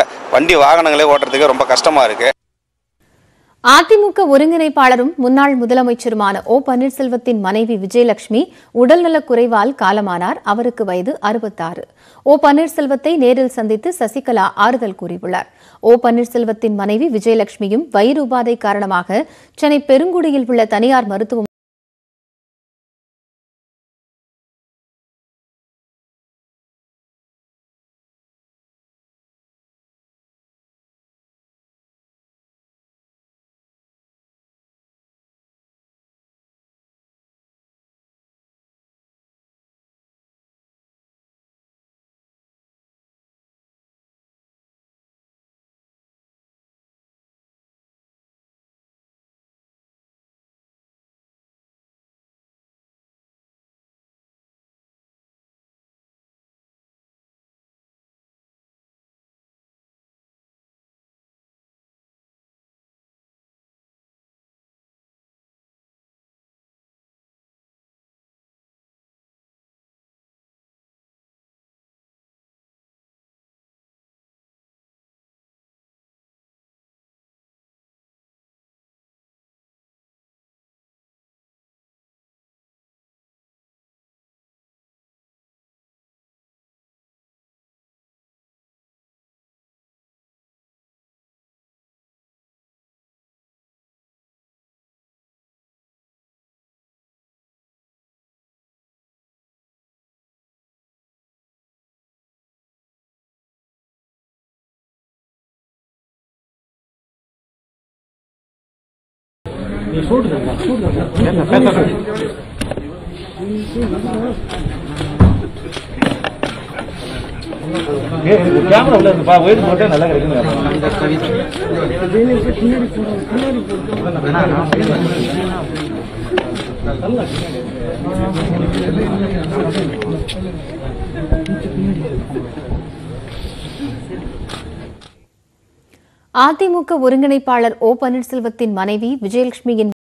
வண்டி வாகனங்களே ஓட்டுறதுக்கு ரொம்ப கஷ்டமாக இருக்குது. அதிமுக ஒருங்கிணைப்பாளரும் முன்னாள் முதலமைச்சருமான ஓ பன்னீர்செல்வத்தின் மனைவி விஜயலட்சுமி உடல்நலக் குறைவால் காலமானார். அவருக்கு வயது 66. ஓ பன்னீர்செல்வத்தை நேரில் சந்தித்து சசிகலா ஆறுதல் கூறியுள்ளார். ஓ பன்னீர்செல்வத்தின் மனைவி விஜயலட்சுமியும் வயிறு உபாதை காரணமாக சென்னை பெருங்குடியில் உள்ள தனியார் மருத்துவம் கேமரா உள்ள இருக்குப்பா, வெயிட் போட்டா நல்லா கிடைக்கும். அதிமுக ஒருங்கிணைப்பாளர் ஓ பன்னீர்செல்வத்தின் மனைவி விஜயலட்சுமியின்